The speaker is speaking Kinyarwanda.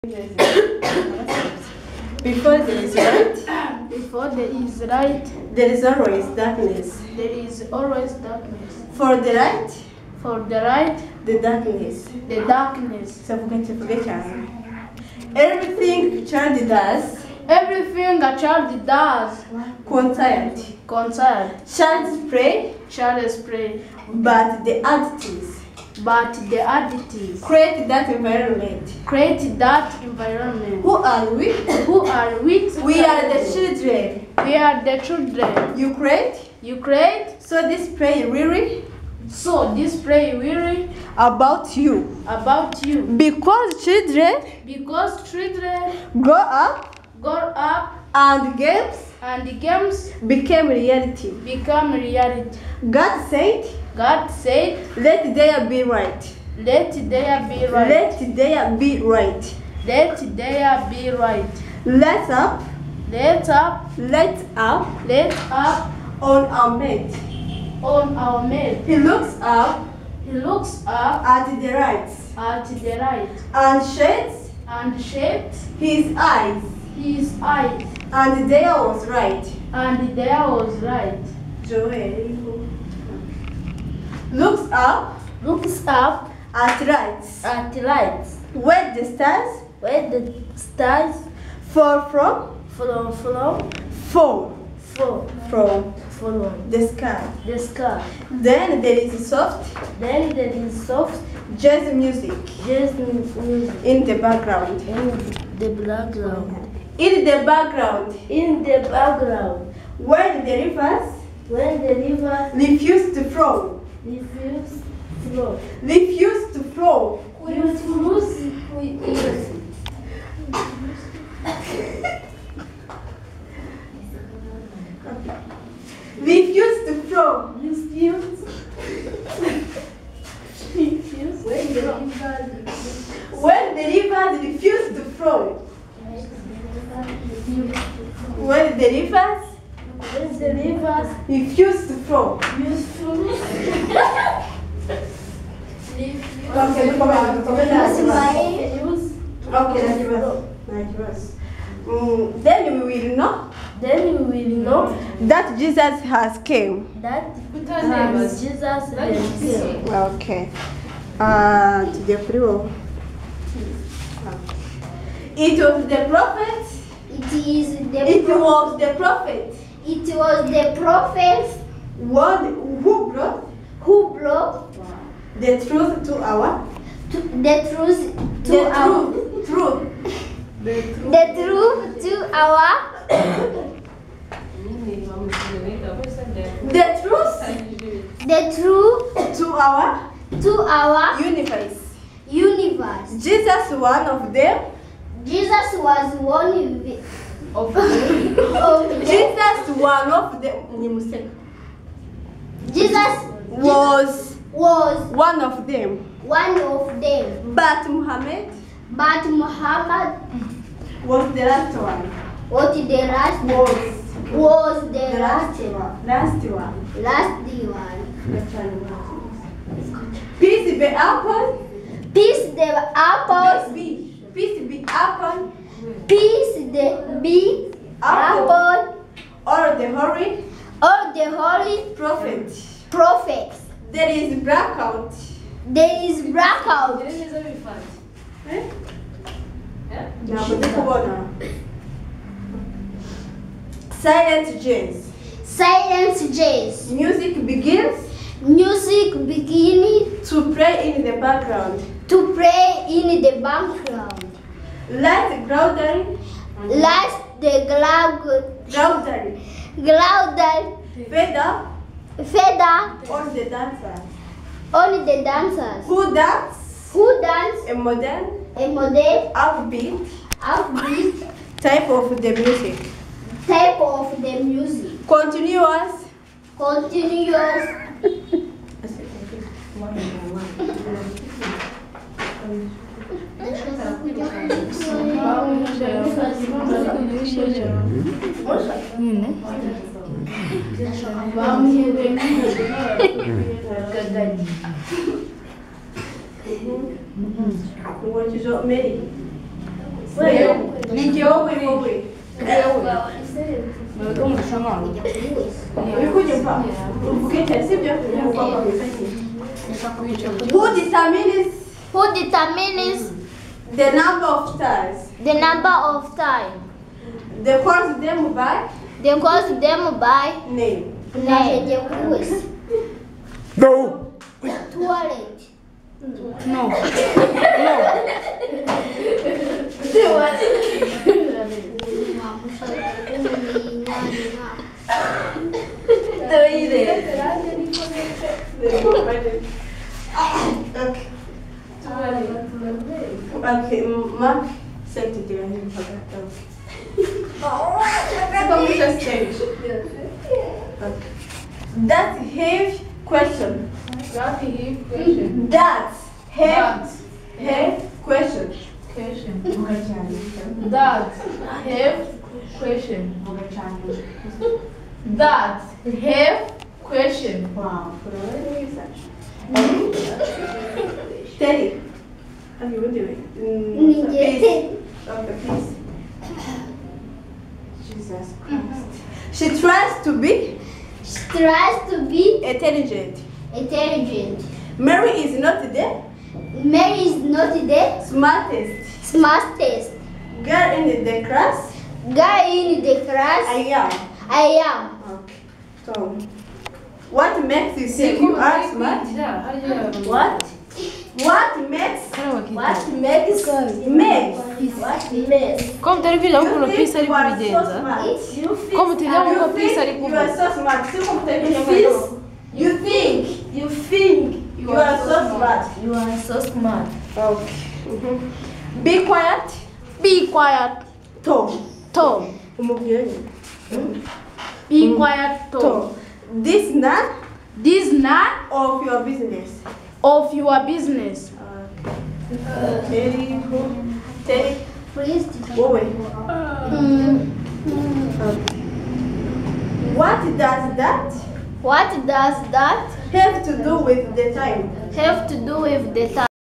Before there is light, there is always darkness. For the right, the darkness. Everything a child does, concerned. Child's pray, but the additives create that environment. Who are we? We are the children. You create. So this pray really about you. Because children grow up and games became reality. God said, let there be right. Let up on our mate. He looks up at the right and shaped his eyes. And there was right. Joel looks up at right. Where the stars fall from the sky. Then there is soft jazz music in the background. When the rivers refuse to flow. When the rivers refuse to flow. Then we will know that Jesus has came. Okay. It was the prophet. Who brought the truth to our universe. Jesus was one of them. Jesus was one of them. But Muhammad was the last one. Peace be upon all the holy prophets. There is blackout. Silent jazz. Music begins to play in the background. Light gradually fade up on the dancers. Who dance a modern upbeat type of the music. Continuous. What is up, Mary? Who determines the number of stars? The number of stars. They cause them by name. No. Toilet. No. Okay, Mark said to do it. That's his question. That's his question. That's his question. That's have question. That's have question. Wow. Teddy, how you doing? Peace. Okay, peace. Jesus Christ. She tries to be intelligent. Mary is not the smartest girl in the class. I am. Okay. So, what makes you think you are smart? What makes Como ter que olhar para o piso ali por dentro? Como ter que olhar para o piso ali por dentro? You are so smart. You think you are so smart. You are so smart. Okay. Be quiet. Tom. Be quiet, Tom. This none of your business. Teddy. Please. Go away. What does that have to do with the time?